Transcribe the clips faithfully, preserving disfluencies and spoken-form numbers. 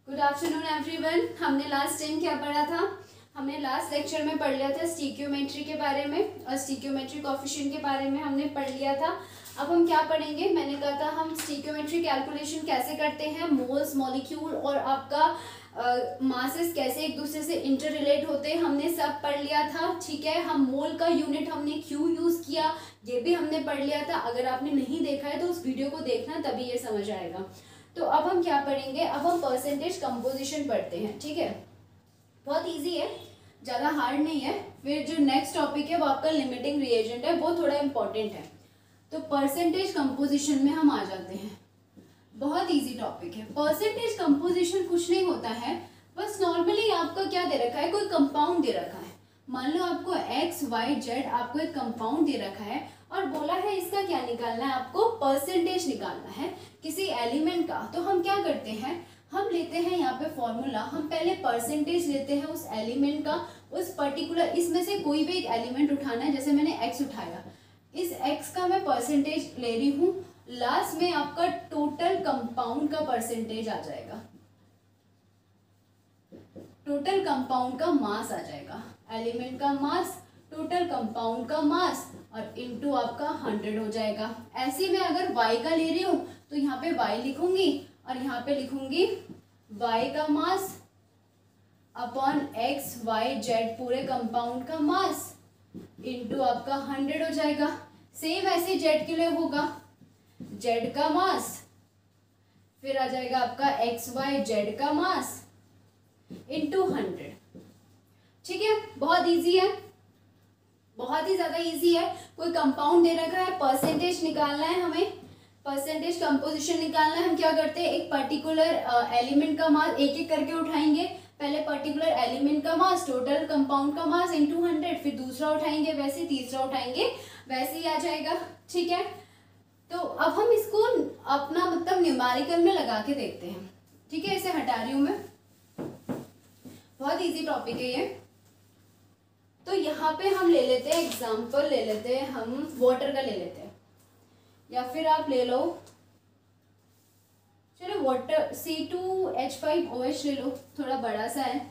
Good afternoon everyone. हमने last time क्या पढ़ा था? हमने लास्ट लेक्चर में पढ़ लिया था स्टीक्योमेट्री के बारे में और स्टीक्योमेट्री कोएफिशिएंट के बारे में हमने पढ़ लिया था। अब हम क्या पढ़ेंगे? मैंने कहा था हम स्टीक्योमेट्री कैलकुलेशन कैसे करते हैं, मोल्स, मॉलिक्यूल और आपका मासेस uh, कैसे एक दूसरे से इंटर रिलेट होते हैं, हमने सब पढ़ लिया था। ठीक है, हम मोल का यूनिट हमने क्यों यूज़ किया ये भी हमने पढ़ लिया था। अगर आपने नहीं देखा है तो उस वीडियो को देखना, तभी ये समझ आएगा। तो अब हम क्या पढ़ेंगे? अब हम परसेंटेज कंपोजिशन पढ़ते हैं। ठीक है, बहुत इजी है, ज़्यादा हार्ड नहीं है। फिर जो नेक्स्ट टॉपिक है वो आपका लिमिटिंग रिएजेंट है, वो थोड़ा इंपॉर्टेंट है। तो परसेंटेज कंपोजिशन में हम आ जाते हैं। बहुत इजी टॉपिक है। परसेंटेज कंपोजिशन कुछ नहीं होता है, बस नॉर्मली आपका क्या दे रखा है, कोई कंपाउंड दे रखा है। मान लो आपको एक्स वाई जेड आपको एक कंपाउंड दे रखा है और बोला है इसका क्या निकालना है, आपको परसेंटेज निकालना है किसी एलिमेंट का। तो हम क्या करते हैं, हम लेते हैं यहाँ पे फॉर्मूला, हम पहले परसेंटेज लेते हैं उस एलिमेंट का, उस पर्टिकुलर, इसमें से कोई भी एक एलिमेंट उठाना है। जैसे मैंने एक्स उठाया, इस एक्स का मैं परसेंटेज ले रही हूँ। लास्ट में आपका टोटल कंपाउंड का परसेंटेज आ जाएगा, टोटल कंपाउंड का मास आ जाएगा, एलिमेंट का मास, टोटल कंपाउंड का मास और इनटू आपका हंड्रेड हो जाएगा। ऐसे में अगर y का ले रही हूँ तो यहाँ पे y लिखूंगी और यहाँ पे लिखूंगी y का mass upon x y z पूरे कंपाउंड का मास इनटू आपका हंड्रेड हो जाएगा। सेम ऐसे जेड के लिए होगा, जेड का मास, फिर आ जाएगा आपका एक्स वाई जेड का मास इनटू हंड्रेड। ठीक है, बहुत इजी है, बहुत ही ज्यादा इजी है। कोई कंपाउंड दे रखा है, परसेंटेज निकालना है हमें, परसेंटेज कंपोजिशन निकालना है। हम क्या करते हैं, एक पर्टिकुलर एलिमेंट का मास एक एक करके उठाएंगे। पहले पर्टिकुलर एलिमेंट का मास, टोटल कंपाउंड का मास इनटू हंड्रेड, फिर दूसरा उठाएंगे, वैसे तीसरा उठाएंगे, वैसे ही आ जाएगा। ठीक है, तो अब हम इसको अपना मतलब न्यूमेरिकल में लगा के देखते हैं। ठीक है, इसे हटा रही हूं मैं, बहुत इजी टॉपिक है ये। तो यहाँ पे हम ले लेते हैं एग्जाम्पल, ले लेते हैं हम वाटर का ले लेते हैं, या फिर आप ले लो, चलो water C two H five O H ले लो, थोड़ा बड़ा सा है।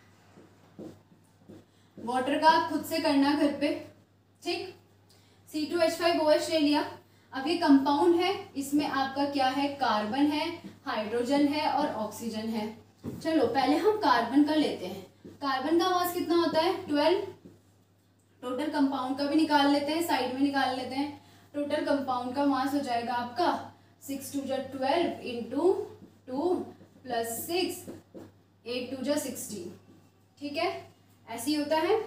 वाटर का आप खुद से करना घर पे। ठीक, C two H five O H ले लिया। अब ये कंपाउंड है, इसमें आपका क्या है, कार्बन है, हाइड्रोजन है और ऑक्सीजन है। चलो पहले हम कार्बन का लेते हैं। कार्बन का मास कितना होता है, ट्वेल्व। टोटल कंपाउंड का भी निकाल लेते हैं, साइड में निकाल लेते हैं। टोटल कंपाउंड का मास हो जाएगा आपका सिक्स टू जा twelve into two plus six, eight two जा सिक्सटीन। ठीक है, ऐसे ही होता है,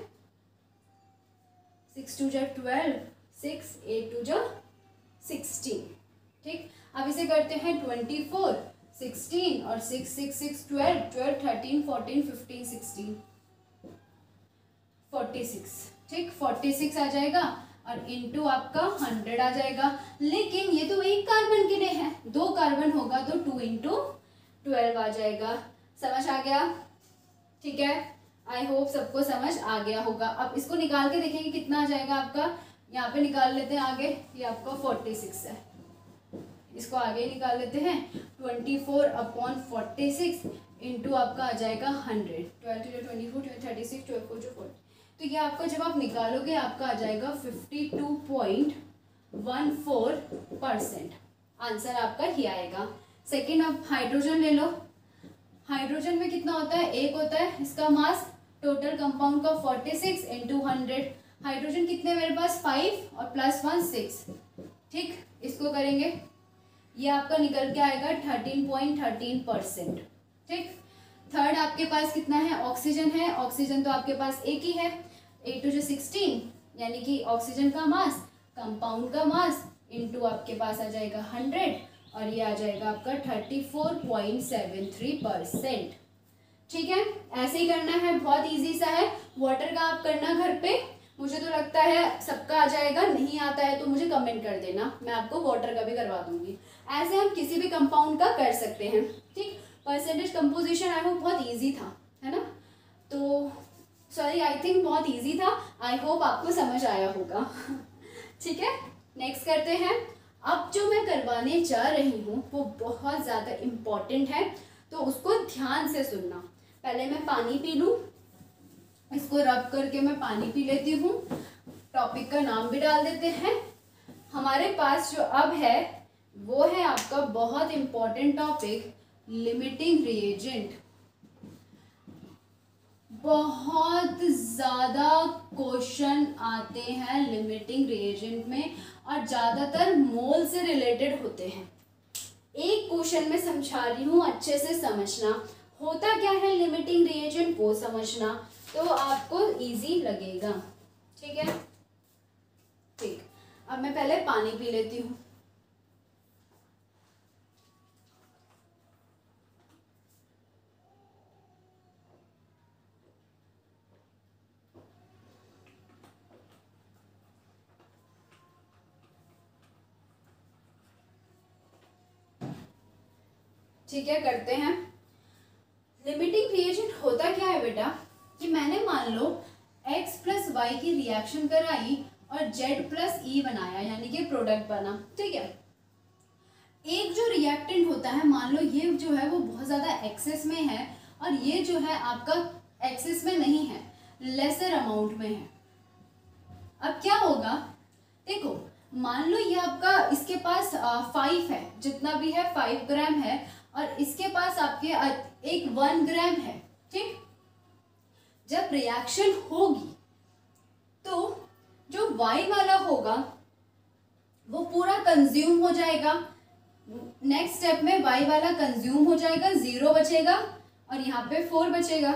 सिक्स टू जा ट्वेल्व, सिक्स, एट टू जा सिक्सटीन। ठीक, अब इसे करते हैं ट्वेंटी फोर, सिक्सटीन और six, six, six, twelve, twelve, thirteen, fourteen, fifteen, sixteen, forty six. ठीक, फोर्टी सिक्स आ जाएगा और इनटू आपका हंड्रेड आ जाएगा। लेकिन ये तो एक कार्बन के लिए है, दो कार्बन होगा तो टू इंटू ट्वेल्व आ जाएगा। समझ आ गया? ठीक है, आई होप सबको समझ आ गया होगा। अब इसको निकाल के देखेंगे कितना आ जाएगा आपका। यहाँ पे निकाल लेते हैं आगे, ये आपका फोर्टी सिक्स है, इसको आगे निकाल लेते हैं। Twenty four upon forty six into आपका आ जाएगा hundred, twelve two twenty four, thirty six, twelve four जो फोर्टी। तो ये आपका जब आप निकालोगे आपका आ जाएगा fifty two point one four percent. Answer आपका ही आएगा। सेकेंड, आप हाइड्रोजन ले लो। हाइड्रोजन में कितना होता है, एक होता है, इसका मास टोटल कंपाउंड का forty six into hundred. Hydrogen कितने मेरे पास, फाइव और प्लस वन सिक्स। ठीक, इसको करेंगे, ये आपका निकल के आएगा थर्टीन पॉइंट थर्टीन परसेंट। ठीक, थर्ड आपके पास कितना है, ऑक्सीजन है। ऑक्सीजन तो आपके पास एक ही है, एट टू जो सिक्सटीन, यानी कि ऑक्सीजन का मास, कंपाउंड का मास इनटू आपके पास आ जाएगा हंड्रेड और ये आ जाएगा आपका thirty four point seven three percent. ठीक है, ऐसे ही करना है, बहुत इजी सा है। वाटर का आप करना घर पे, मुझे तो लगता है सबका आ जाएगा, नहीं आता है तो मुझे कमेंट कर देना, मैं आपको वाटर का भी करवा दूंगी। ऐसे हम किसी भी कंपाउंड का कर सकते हैं। ठीक, परसेंटेज कंपोजिशन आई होप बहुत इजी था, है ना? तो सॉरी, आई थिंक बहुत इजी था, आई होप आपको समझ आया होगा। ठीक है, नेक्स्ट करते हैं। अब जो मैं करवाने जा रही हूँ वो बहुत ज़्यादा इम्पॉर्टेंट है, तो उसको ध्यान से सुनना। पहले मैं पानी पी लूँ, इसको रब करके मैं पानी पी लेती हूँ। टॉपिक का नाम भी डाल देते हैं। हमारे पास जो अब है वो है आपका बहुत इंपॉर्टेंट टॉपिक, लिमिटिंग रिएजेंट। बहुत ज़्यादा क्वेश्चन आते हैं लिमिटिंग रिएजेंट में और ज़्यादातर मोल से रिलेटेड होते हैं। एक क्वेश्चन में समझा रही हूँ, अच्छे से समझना। होता क्या है लिमिटिंग रिएजेंट वो समझना, तो आपको इजी लगेगा। ठीक है, ठीक। अब मैं पहले पानी पी लेती हूँ। ठीक है, करते हैं। लिमिटिंग रिएजेंट होता क्या है बेटा, कि मैंने मान लो x प्लस वाई की रिएक्शन कराई और z प्लस ई बनाया, यानी कि प्रोडक्ट बना। ठीक है, एक जो रिएक्टेंट होता है, मान लो ये जो है वो बहुत ज़्यादा एक्सेस में है और ये जो है आपका एक्सेस में नहीं है, लेसर अमाउंट में है। अब क्या होगा, देखो मान लो ये आपका, इसके पास फाइव है, जितना भी है फाइव ग्राम है और इसके पास आपके एक वन ग्राम है। ठीक, जब रिएक्शन होगी तो जो y वाला होगा वो पूरा कंज्यूम हो जाएगा। नेक्स्ट स्टेप में y वाला कंज्यूम हो जाएगा, जीरो बचेगा और यहाँ पे फोर बचेगा।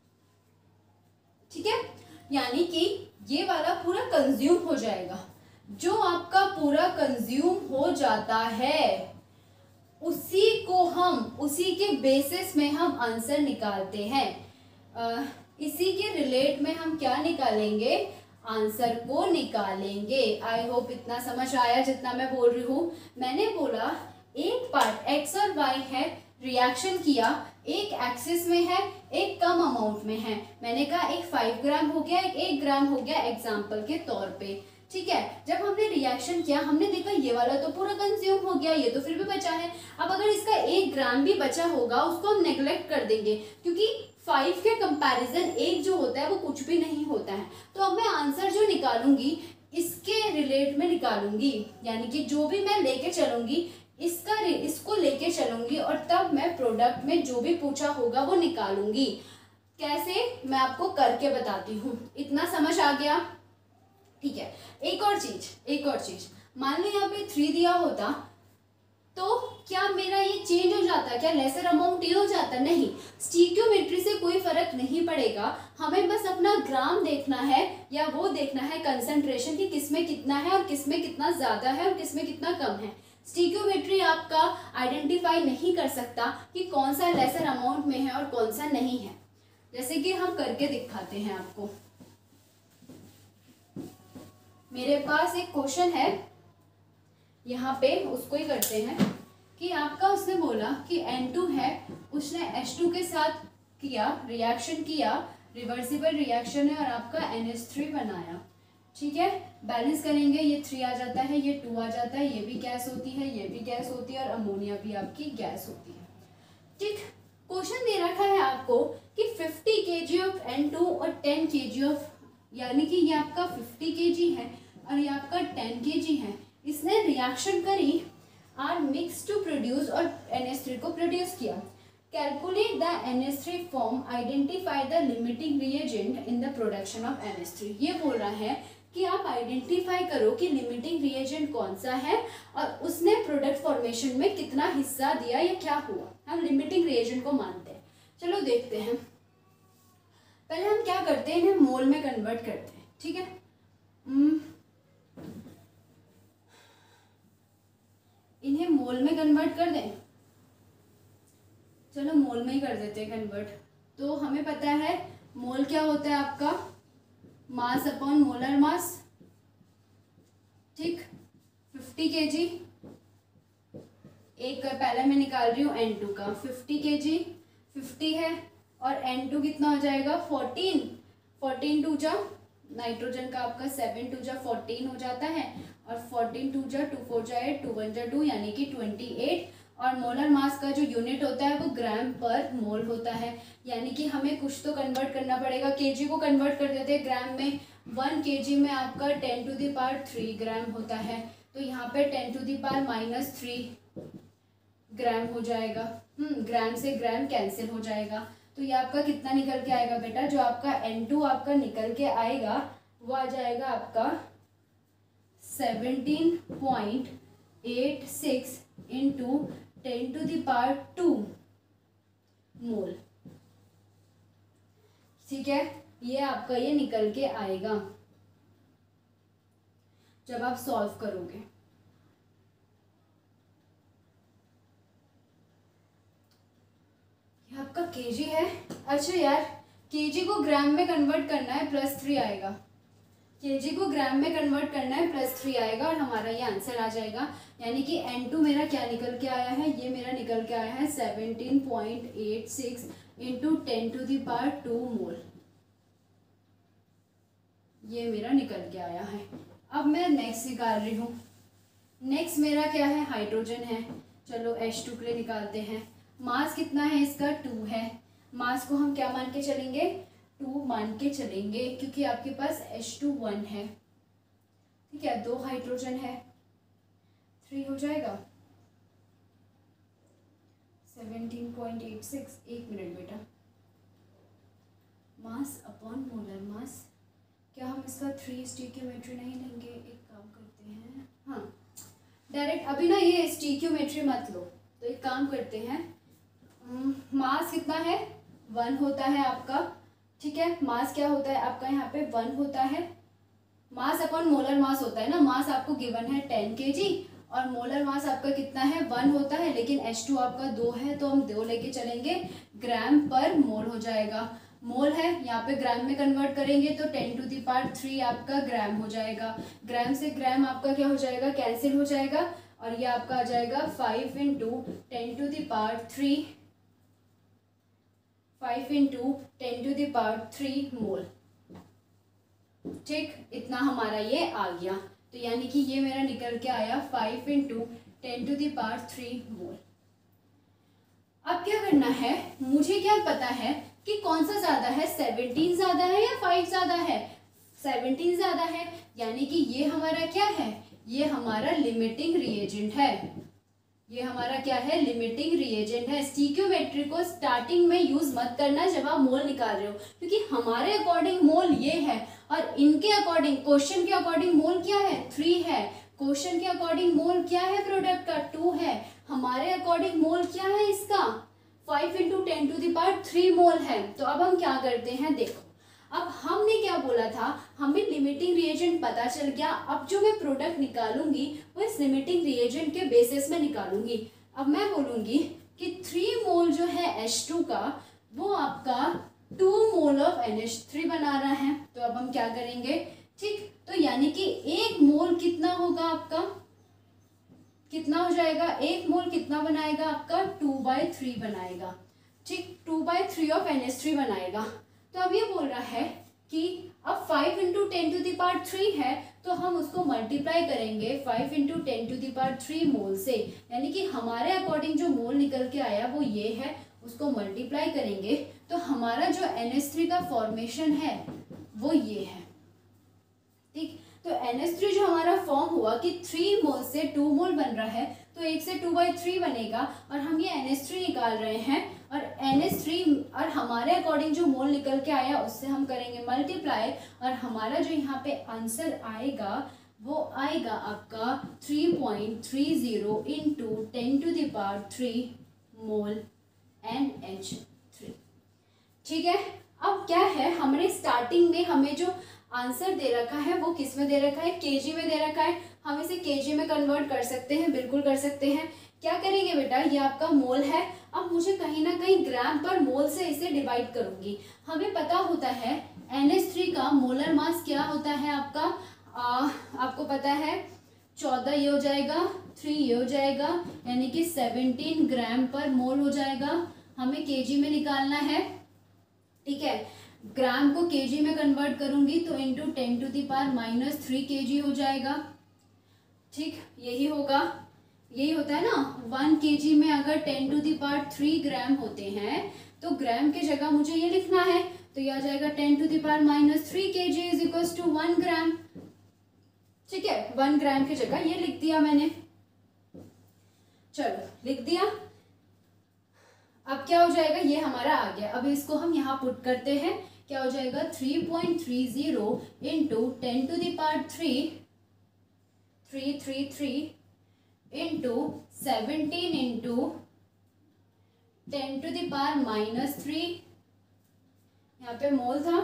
ठीक है, यानी कि ये वाला पूरा कंज्यूम हो जाएगा। जो आपका पूरा कंज्यूम हो जाता है उसी को हम, उसी के बेसिस में हम आंसर निकालते हैं। आ, इसी के रिलेट में हम क्या निकालेंगे, आंसर को निकालेंगे। आई होप इतना समझ आया जितना मैं बोल रही हूँ। मैंने बोला एक पार्ट x और y है, रिएक्शन किया, एक एक्सिस में है, एक कम अमाउंट में है। मैंने कहा एक फाइव ग्राम हो गया, एक एक ग्राम हो गया एग्जाम्पल के तौर पे। ठीक है, जब हमने रिएक्शन किया हमने देखा ये वाला तो पूरा कंज्यूम हो गया, ये तो फिर भी बचा है। अब अगर इसका एक ग्राम भी बचा होगा उसको हम नेग्लेक्ट कर देंगे, क्योंकि फाइव के कंपैरिजन एक जो होता है वो कुछ भी नहीं होता है। तो अब मैं आंसर जो निकालूंगी इसके रिलेट में निकालूंगी, यानी कि जो भी मैं लेके चलूंगी इसका इसको लेके चलूंगी और तब मैं प्रोडक्ट में जो भी पूछा होगा वो निकालूंगी। कैसे, मैं आपको करके बताती हूँ। इतना समझ आ गया? ठीक है, एक और चीज एक और चीज मान लो यहाँ पे थ्री दिया होता तो क्या मेरा ये चेंज हो जाता, क्या लेसर अमाउंट ये हो जाता? नहीं, स्टीक्योमेट्री से कोई फर्क नहीं पड़ेगा। हमें बस अपना ग्राम देखना है या वो देखना है कंसंट्रेशन की, किसमें कितना है और किसमें कितना ज्यादा है और किसमें कितना कम है। स्टीक्योमेट्री आपका आइडेंटिफाई नहीं कर सकता कि कौन सा लेसर अमाउंट में है और कौन सा नहीं है। जैसे कि हम करके दिखाते हैं आपको। मेरे पास एक क्वेश्चन है यहाँ पे, उसको ही करते हैं कि आपका उसने बोला कि एन टू है, उसने एच टू के साथ किया, रिएक्शन किया, रिवर्सिबल रिएक्शन है और आपका एन एच थ्री बनाया। ठीक है, बैलेंस करेंगे, ये थ्री आ जाता है, ये टू आ जाता है, ये भी गैस होती है, ये भी गैस होती है और अमोनिया भी आपकी गैस होती है। ठीक, क्वेश्चन दे रखा है आपको कि fifty KG of N two और टेन केजी ऑफ, यानी कि ये आपका फिफ्टी केजी है और ये आपका टेन केजी है। इसने रिएक्शन करी, आर मिक्स टू प्रोड्यूस और एन एच थ्री को प्रोड्यूस किया। Calculate the N H three form, identify the limiting reagent in the production of N H three. ये बोल रहा है कि आप आइडेंटिफाई करो कि लिमिटिंग रिएजेंट कौन सा है और उसने प्रोडक्ट फॉर्मेशन में कितना हिस्सा दिया या क्या हुआ। हम लिमिटिंग रिएजेंट को मानते हैं। चलो देखते हैं। पहले हम क्या करते हैं, इन्हें मोल में कन्वर्ट करते हैं। ठीक है, इन्हें मोल में कन्वर्ट कर दें। चलो मोल में ही कर देते हैं कन्वर्ट। तो हमें पता है मोल क्या होता है आपका, मास अपॉन मोलर मास। ठीक, फिफ्टी केजी, एक पहले मैं निकाल रही हूँ एन टू का, फिफ्टी केजी, फिफ्टी है और एन टू कितना हो जाएगा, फोर्टीन। फोर्टीन टू जा नाइट्रोजन का आपका सेवन टू जा फोर्टीन हो जाता है और फोर्टीन टू जा टू फोर जा एट, टू वन जा टू, यानी कि ट्वेंटी एट। और मोलर मास का जो यूनिट होता है वो ग्राम पर मोल होता है, यानी कि हमें कुछ तो कन्वर्ट करना पड़ेगा। केजी को कन्वर्ट कर देते हैं ग्राम में। वन केजी में आपका ten to the power three gram होता है, तो यहाँ पे ten to the power minus three gram हो जाएगा। हम्म ग्राम से ग्राम कैंसिल हो जाएगा, तो ये आपका कितना निकल के आएगा बेटा, जो आपका एन टू आपका निकल के आएगा वो आ जाएगा आपका seventeen point eight six into ten to the power two mole. ठीक है, ये आपका ये निकल के आएगा जब आप सॉल्व करोगे। ये आपका केजी है। अच्छा यार, केजी को ग्राम में कन्वर्ट करना है, प्लस थ्री आएगा। केजी को ग्राम में कन्वर्ट करना है, प्लस थ्री आएगा और हमारा ये आंसर आ जाएगा। यानी कि एन टू मेरा क्या निकल के आया है, ये मेरा निकल के आया है seventeen point eight six into ten to the power two mole. ये मेरा निकल के आया है। अब मैं नेक्स्ट निकाल रही हूँ। नेक्स्ट मेरा क्या है, हाइड्रोजन है। चलो एच टू के लिए निकालते हैं। मास कितना है इसका, टू है। मास को हम क्या मान के चलेंगे, टू मान के चलेंगे, क्योंकि आपके पास एच टू वन है। ठीक है, दो हाइड्रोजन है, थ्री हो जाएगा। सेवनटीन पॉइंट एट सिक्स, एक मिनट बेटा, मास अपॉन मोलर मास। क्या हम इसका थ्री स्टीक्योमेट्री नहीं लेंगे, एक काम करते हैं, हाँ डायरेक्ट अभी ना ये स्टीक्योमेट्री मत लो, तो एक काम करते हैं, मास कितना है, वन होता है आपका। ठीक है, मास क्या होता है आपका यहाँ पे, वन होता है। मास अपॉन मोलर मास होता है ना, मास आपको गिवन है टेन केजी और मोलर मास आपका कितना है, वन होता है, लेकिन एच टू आपका दो है, तो हम दो लेके चलेंगे, ग्राम पर मोल हो जाएगा। मोल है, यहाँ पे ग्राम में कन्वर्ट करेंगे तो ten to the power three आपका ग्राम हो जाएगा। ग्राम से ग्राम आपका क्या हो जाएगा, कैंसिल हो जाएगा, और ये आपका आ जाएगा five into ten to the power three, five into ten to the power three mole. ठीक, इतना हमारा ये आ गया। तो यानी कि ये मेरा निकल के आया five into ten to the power three mole. अब क्या करना है, मुझे क्या पता है कि कौन सा ज्यादा है, सेवनटीन ज्यादा है या फाइव ज्यादा है, सेवनटीन ज्यादा है, यानी कि ये हमारा क्या है, ये हमारा लिमिटिंग रिएजेंट है। ये हमारा क्या है, लिमिटिंग रिएजेंट है। स्टीक्योमेट्री को स्टार्टिंग में यूज मत करना जब आप मोल निकाल रहे हो, क्योंकि हमारे अकॉर्डिंग मोल ये है और इनके अकॉर्डिंग, क्वेश्चन के अकॉर्डिंग मोल क्या है, थ्री है। क्वेश्चन के अकॉर्डिंग मोल क्या है प्रोडक्ट का, टू है। हमारे अकॉर्डिंग मोल क्या है इसका, five into ten to the power three mole है। तो अब हम क्या करते हैं, देखो अब हमने क्या बोला था, हमें लिमिटिंग रिएजेंट पता चल गया। अब जो मैं प्रोडक्ट निकालूंगी वो इस लिमिटिंग रिएजेंट के बेसिस में निकालूंगी। अब मैं बोलूंगी कि थ्री मोल जो है एच टू का, वो आपका two mole of N H three बना रहा है। तो अब हम क्या करेंगे, ठीक, तो यानी कि एक मोल कितना होगा आपका, कितना हो जाएगा, एक मोल कितना बनाएगा आपका, टू बाई थ्री बनाएगा। ठीक, two by three of N H three बनाएगा। तो अब ये बोल रहा है कि अब five into ten to the power three है, तो हम उसको मल्टीप्लाई करेंगे five into ten to the power three mole से, यानी कि हमारे अकॉर्डिंग जो मोल निकल के आया वो ये है, उसको मल्टीप्लाई करेंगे तो हमारा जो एन एच थ्री का फॉर्मेशन है वो ये है। ठीक, तो एन एच थ्री जो हमारा फॉर्म हुआ कि थ्री मोल से टू मोल बन रहा है, तो एक से टू बाई थ्री बनेगा और हम ये एन एच थ्री निकाल रहे हैं, और एन एच थ्री और हमारे अकॉर्डिंग जो मोल निकल के आया उससे हम करेंगे मल्टीप्लाई, और हमारा जो यहाँ पे आंसर आएगा वो आएगा आपका three point three zero into ten to the power three mole N H three. ठीक है, अब क्या है, हमने स्टार्टिंग में हमें जो आंसर दे रखा है वो किस में दे रखा है, केजी में दे रखा है। हम इसे केजी में कन्वर्ट कर सकते हैं, बिल्कुल कर सकते हैं। क्या करेंगे बेटा, ये आपका मोल है, अब मुझे कहीं ना कहीं ग्राम पर मोल से इसे डिवाइड करूंगी। हमें पता होता है एन एच थ्री का मोलर मास क्या होता है आपका, आ, आपको पता है चौदह ये हो जाएगा, थ्री ये हो जाएगा, यानी कि सेवनटीन ग्राम पर मोल हो जाएगा। हमें केजी में निकालना है। ठीक है, ग्राम को केजी में कन्वर्ट करूंगी तो into ten to the power minus three KG हो जाएगा। ठीक, यही होगा, यही होता है ना, वन केजी में अगर ten to the power three gram होते हैं तो ग्राम की जगह मुझे ये लिखना है, तो ये आ जाएगा ten to the power minus three K G is equal to one gram. ठीक है, वन ग्राम की जगह ये लिख दिया मैंने। चलो लिख दिया। अब क्या हो जाएगा, ये हमारा आ गया। अब इसको हम यहाँ पुट करते हैं, क्या हो जाएगा three point three zero into ten to the power three three three three into seventeen into ten to the power minus three, यहाँ पे मोल था,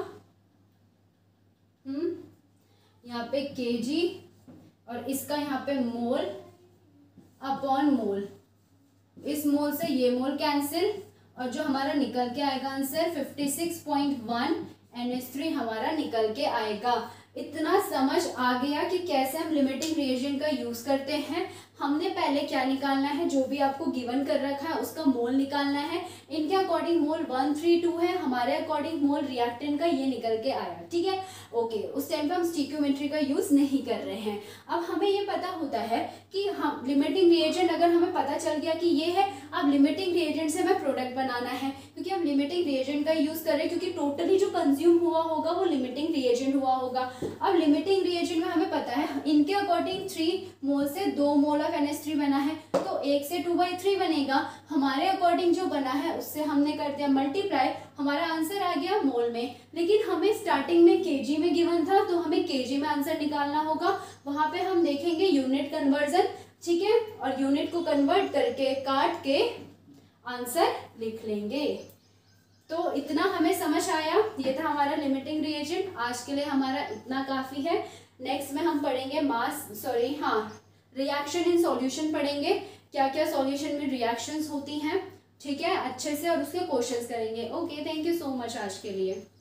हम्म यहाँ पे केजी और इसका यहाँ पे मोल अपॉन मोल, इस मोल से ये मोल कैंसिल और जो हमारा निकल के आएगा answer fifty six point one N H three हमारा निकल के आएगा। इतना समझ आ गया कि कैसे हम लिमिटिंग रिएजेंट का यूज करते हैं। हमने पहले क्या निकालना है, जो भी आपको गिवन कर रखा है उसका मोल निकालना है। इनके according mole one three two है, हमारे अकॉर्डिंग मोल रिएक्टेंट का ये निकल के आया। ठीक है, ओके। उस टाइम पे हम स्टिक्योमेट्री का यूज नहीं कर रहे हैं। अब हमें ये पता होता है कि हम लिमिटिंग रिएजेंट अगर हमें पता चल गया कि ये है, अब लिमिटिंग रिएजेंट से हमें प्रोडक्ट बनाना है, क्योंकि हम लिमिटिंग रिएजेंट का यूज कर रहे हैं, क्योंकि टोटली जो कंज्यूम हुआ होगा वो लिमिटिंग रिएजेंट हुआ होगा। अब लिमिटिंग रिएजेंट में हमें पता है इनके अकॉर्डिंग थ्री मोल से दो mole of N H three बना है, तो एक से टू बाई थ्री बनेगा। हमारे अकॉर्डिंग जो बना है उससे हमने कर दिया मल्टीप्लाई, हमारा आंसर आ गया मोल में। लेकिन हमें स्टार्टिंग में केजी में गिवन था, तो हमें केजी में आंसर निकालना होगा। वहां पे हम देखेंगे यूनिट कन्वर्जन, ठीक है, और यूनिट को कन्वर्ट करके काट के आंसर लिख लेंगे। तो इतना हमें समझ आया, ये था हमारा लिमिटिंग रिएजेंट। आज के लिए हमारा इतना काफी है। नेक्स्ट में हम पढ़ेंगे मास सॉरी हाँ रिएक्शन इन सॉल्यूशन पढ़ेंगे, क्या क्या सॉल्यूशन में रिएक्शंस होती हैं, ठीक है, अच्छे से, और उसके क्वेश्चंस करेंगे। Okay, thank you so much आज के लिए।